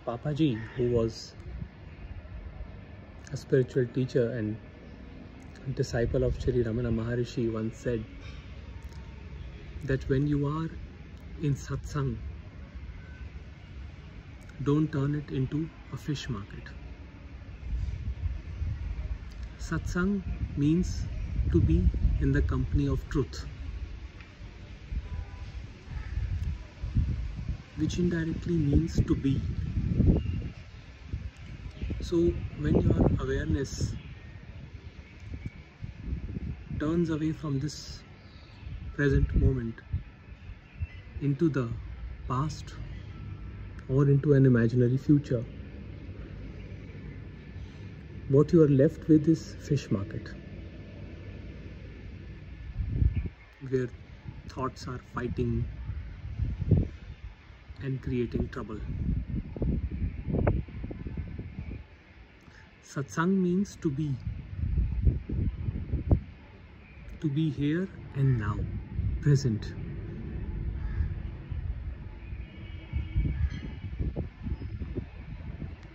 Papaji, who was a spiritual teacher and disciple of Sri Ramana Maharishi, once said that when you are in Satsang, don't turn it into a fish market. Satsang means to be in the company of truth, which indirectly means to be. So when your awareness turns away from this present moment into the past or into an imaginary future, what you are left with is fish market, where thoughts are fighting and creating trouble. Satsang means to be here and now, present.